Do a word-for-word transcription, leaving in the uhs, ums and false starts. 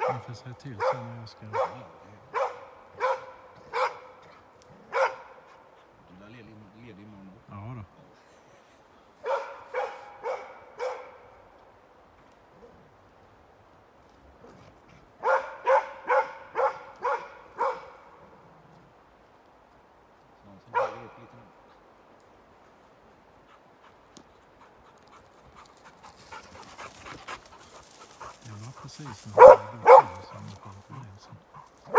Jag får säga till sen när jag ska... Du är ledig, ledig imorgon då? Ja då. Sånt som höjer upp lite nu. Det var precis som det var då, som det var på gränsen.